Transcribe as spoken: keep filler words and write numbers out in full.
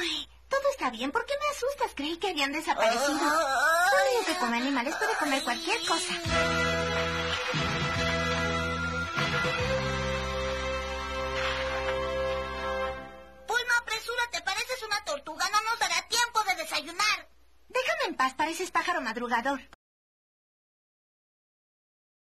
Ay, todo está bien. ¿Por qué me asustas? Creí que habían desaparecido. Solo que come animales puede comer cualquier cosa. Pulma, apresúrate. Pareces una tortuga. No nos dará tiempo de desayunar. Déjame en paz. Pareces pájaro madrugador.